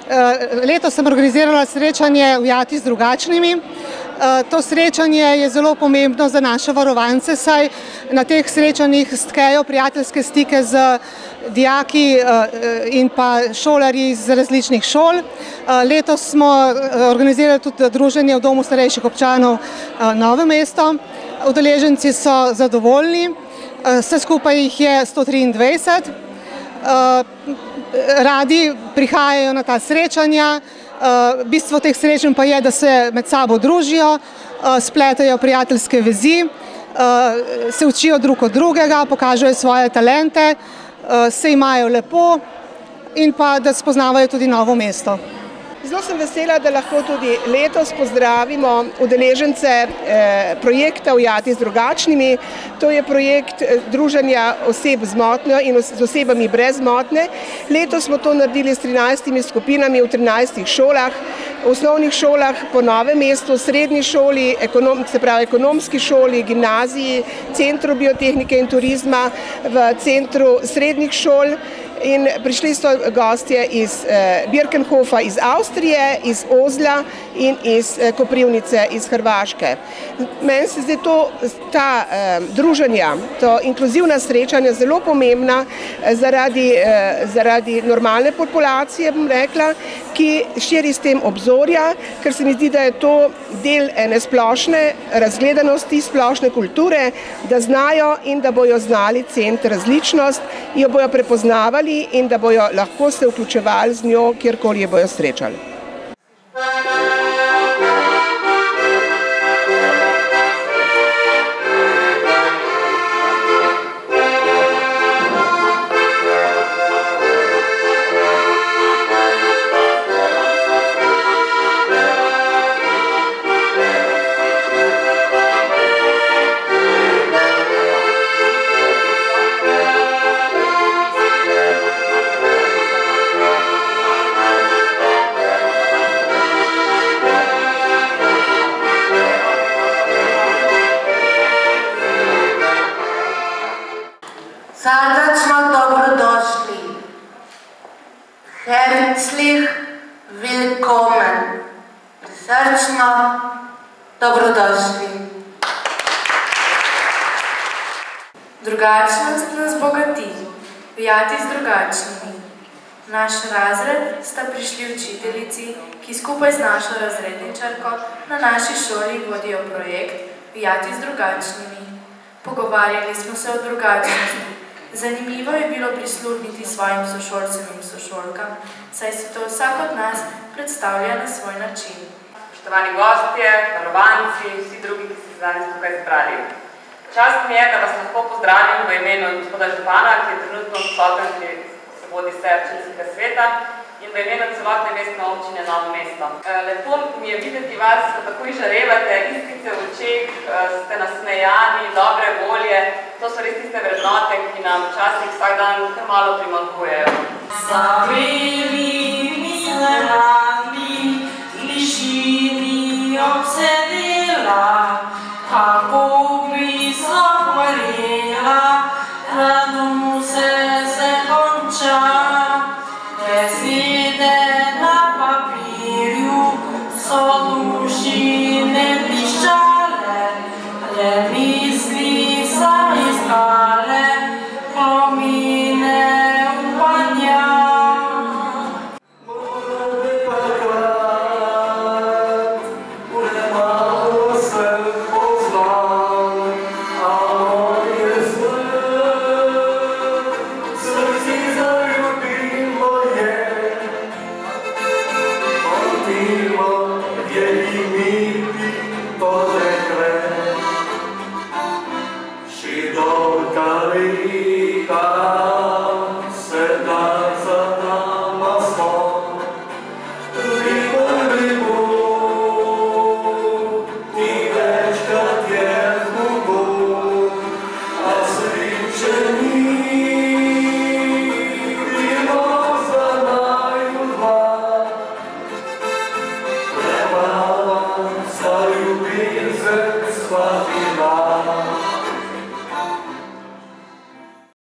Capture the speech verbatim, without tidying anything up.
Letos sem organizirala srečanje Ujati z drugačnimi. To srečanje je zelo pomembno za naše varovance, saj na teh srečanjih stkejo prijateljske stike z dijaki in pa šolarji iz različnih šol. Letos smo organizirali tudi druženje v Domu starejših občanov Novo mesto. Udeleženci so zadovoljni, vse skupaj jih je sto triindvajset. Radi prihajajo na ta srečanja. Bistvo teh srečanj pa je, da se med sabo družijo, spletajo prijateljske vezi, se učijo drug od drugega, pokažejo svoje talente, se imajo lepo in pa da spoznavajo tudi Novo mesto. Zelo sem vesela, da lahko tudi letos pozdravimo udeležence projekta Ujati z drugačnimi. To je projekt druženja oseb z motnjo in z osebami brez motnje. Letos smo to naredili s trinajstimi skupinami v trinajstih šolah, v osnovnih šolah po Novem mestu, srednji šoli, se pravi ekonomski šoli, gimnaziji, centru biotehnike in turizma, v centru srednjih šol. In prišli so gostje iz Birkenhofa, iz Avstrije, iz Ozlja in iz Koprivnice, iz Hrvaške. Meni se zdi to, ta druženja, to inkluzivna srečanja zelo pomembna zaradi, zaradi normalne populacije, bom rekla, ki širi s tem obzorja, ker se mi zdi, da je to del ene splošne razgledanosti, splošne kulture, da znajo in da bojo znali ceniti različnost, jo bojo prepoznavali in da bojo lahko se vključevali z njo, kjerkoli jo bojo srečali. Srdačno dobrodošli. Herzlich willkommen. Srčno dobrodošli. Drugačnost nas bogati. Ujati z drugačnimi. V naš razred sta prišli učiteljici, ki skupaj z našo razredničarko na naši šoli vodijo projekt Ujati z drugačnimi. Pogovarjali smo se o drugačnosti. Zanimivo je bilo prisluhniti svojim sošolcem in sošolkam, saj se to vsak od nas predstavlja na svoj način. Spoštovani gostje, varovanci, vsi drugi, ki ste se danes tukaj zbrali. Čast mi je, da vas lahko pozdravim v imenu gospoda župana, ki je trenutno odsoten, ki se vodi seja občinskega sveta, in v imenu celotne mestne občine Novo mesto. Lepo mi je videti vas, ko takoj žarevate, iskrice v očeh, ste nasmejani, dobre volje. To so res tiste vrednote, ki nam včasih vsak dan kar malo primanjkujejo. Za belimi zlami, tišini obse